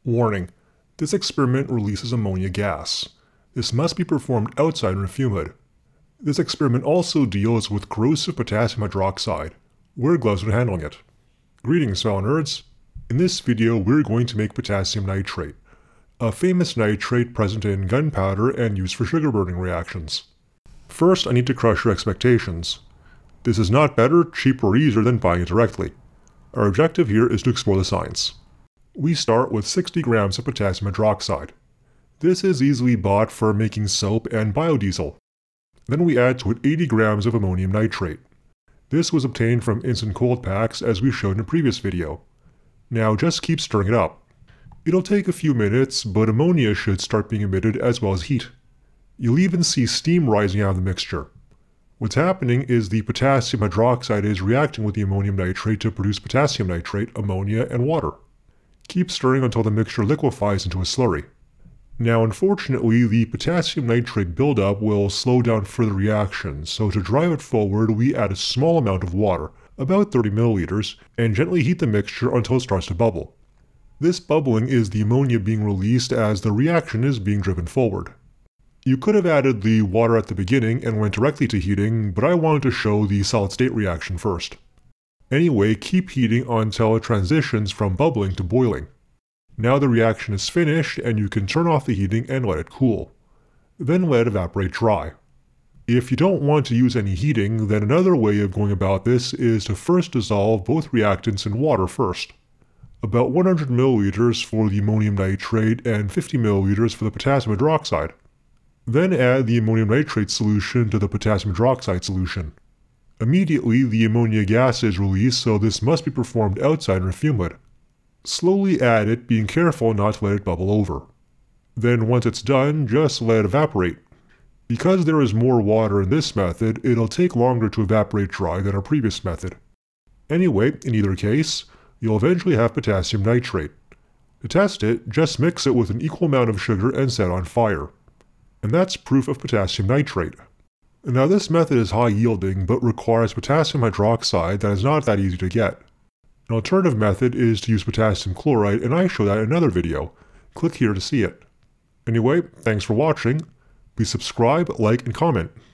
Warning: this experiment releases ammonia gas. This must be performed outside in a fumehood. This experiment also deals with corrosive potassium hydroxide. Wear gloves when handling it. Greetings, fellow nerds. In this video we're going to make potassium nitrate, a famous nitrate present in gunpowder and used for sugar burning reactions. First, I need to crush your expectations. This is not better, cheaper, or easier than buying it directly. Our objective here is to explore the science. We start with 60 grams of potassium hydroxide. This is easily bought for making soap and biodiesel. Then we add to it 80 grams of ammonium nitrate. This was obtained from instant cold packs as we showed in a previous video. Now just keep stirring it up. It'll take a few minutes, but ammonia should start being emitted as well as heat. You'll even see steam rising out of the mixture. What's happening is the potassium hydroxide is reacting with the ammonium nitrate to produce potassium nitrate, ammonia, and water. Keep stirring until the mixture liquefies into a slurry. Now unfortunately, the potassium nitrate buildup will slow down further reaction, so to drive it forward we add a small amount of water, about 30 milliliters, and gently heat the mixture until it starts to bubble. This bubbling is the ammonia being released as the reaction is being driven forward. You could have added the water at the beginning and went directly to heating, but I wanted to show the solid state reaction first. Anyway, keep heating until it transitions from bubbling to boiling. Now the reaction is finished and you can turn off the heating and let it cool. Then let it evaporate dry. If you don't want to use any heating, then another way of going about this is to first dissolve both reactants in water first. About 100 milliliters for the ammonium nitrate and 50 milliliters for the potassium hydroxide. Then add the ammonium nitrate solution to the potassium hydroxide solution. Immediately the ammonia gas is released, so this must be performed outside in a fumehood. Slowly add it, being careful not to let it bubble over. Then once it's done, just let it evaporate. Because there is more water in this method, it'll take longer to evaporate dry than our previous method. Anyway, in either case, you'll eventually have potassium nitrate. To test it, just mix it with an equal amount of sugar and set on fire. And that's proof of potassium nitrate. Now this method is high yielding but requires potassium hydroxide that is not that easy to get. An alternative method is to use potassium chloride, and I show that in another video. Click here to see it. Anyway, thanks for watching. Please subscribe, like, and comment.